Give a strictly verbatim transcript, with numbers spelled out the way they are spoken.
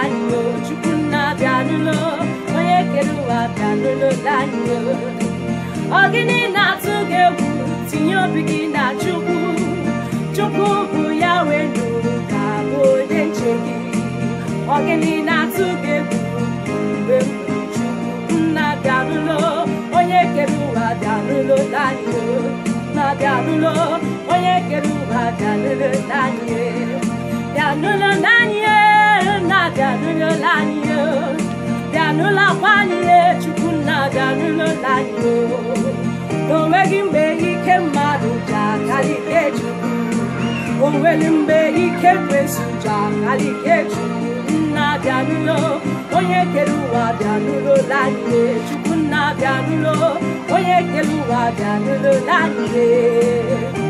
lanyo chukuna bianulo onye keruwa bianulo lanyo ogini na tugewu tinye obi gị na chukwu chukwu bụ ya wenu ka onye nche gị ogini na tugewu mgbe chukwu na bianulo onye keruwa bianulo lanyo na bianulo onye keruwa bianulo lanyo bianulo lanyo na bianulo lanyo bianulo kwanye chukwu na bianulo lanyo onweghi mgbe ike mmadụ ji akarị ike chukwu onweghi mgbe ike kwesu ji akarị ike chukwu nna bianulo onye kere ụwa bianulo lanyo chukwu nna bianulo onye kere ụwa bianulo lanyo